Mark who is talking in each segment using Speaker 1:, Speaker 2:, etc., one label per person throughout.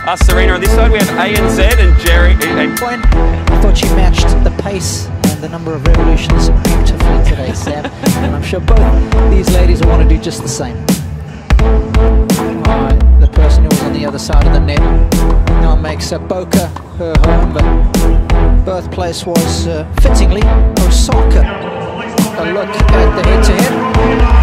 Speaker 1: Serena on this side. We have ANZ and Jerry.
Speaker 2: I thought you matched the pace and the number of revolutions beautifully today, Sam. And I'm sure both these ladies will want to do just the same. The person who was on the other side of the net now makes Boca her home, but birthplace was fittingly Osaka. A look at the head-to-head.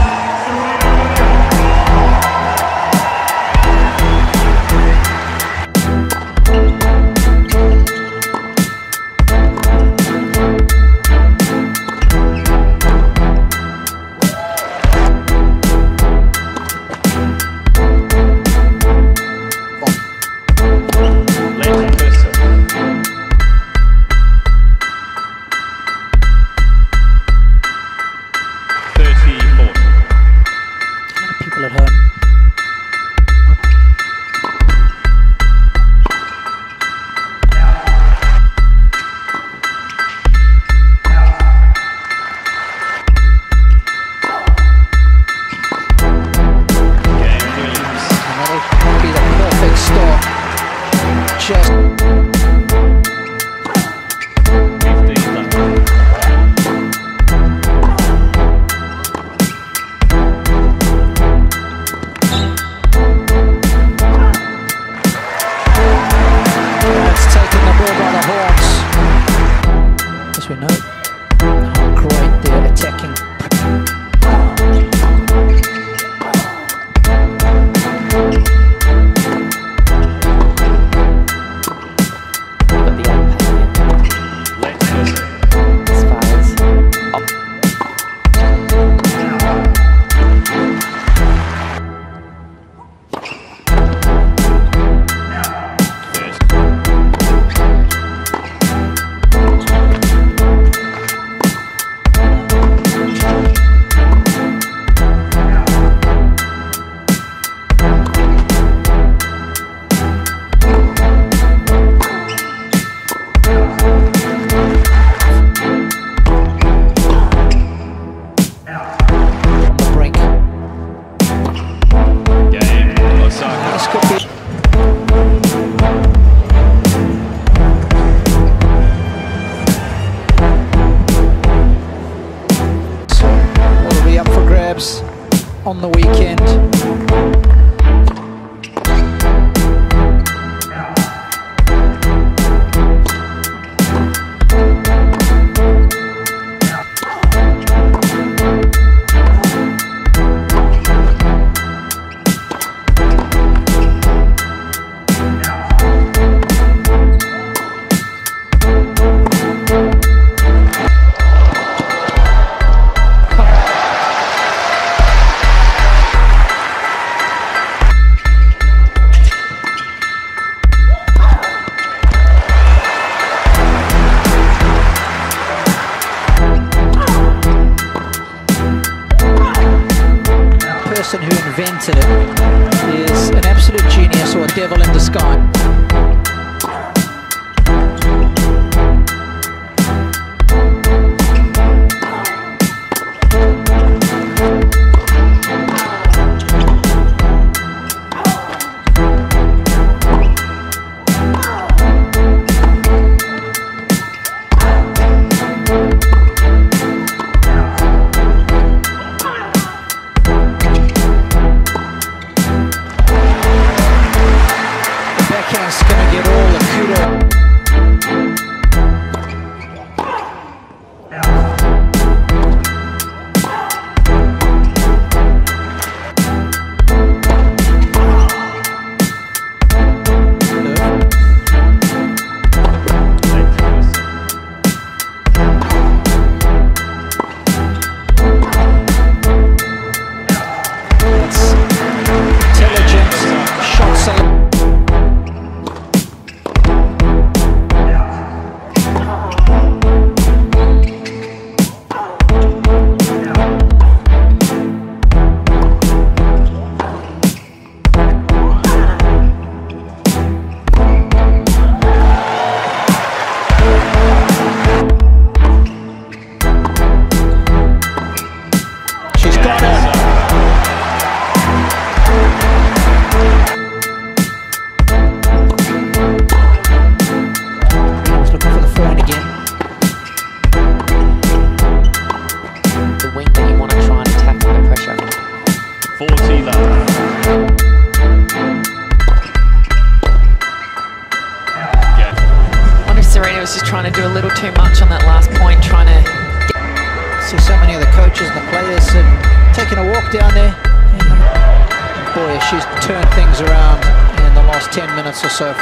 Speaker 2: People at home. That'll be the perfect start. Just we know how great they're attacking. But the as far as on the weekend. The person who invented it is an absolute genius or a devil in disguise. Backhand's gonna get all the kudo. That's intelligent shot selection. there. Boy, she's turned things around in the last 10 minutes or so.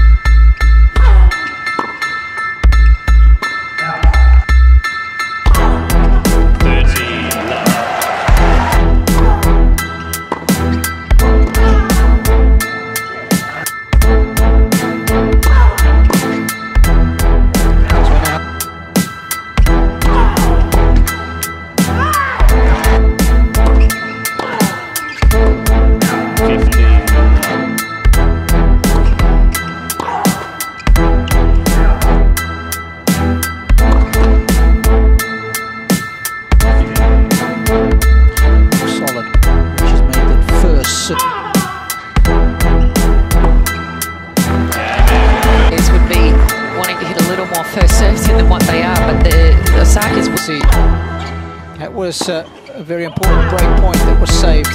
Speaker 3: Would be wanting to hit a little more first serves than what they are, but the Osakas will see.
Speaker 2: That was a very important break point that was saved.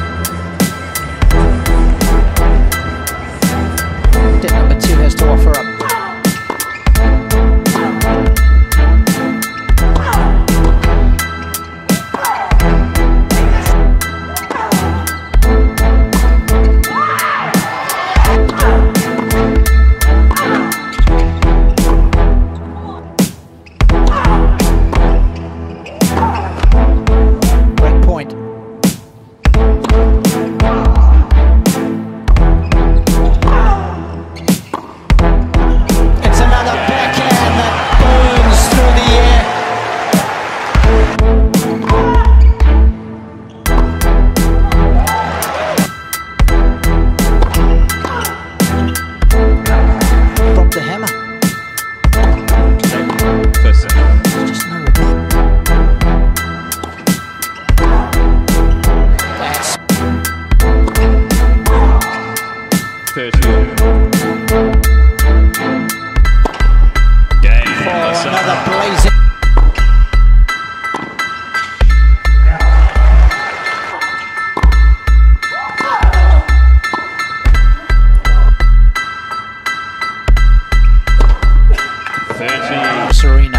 Speaker 2: Net number 2 has to offer up. Another blazing. Serena.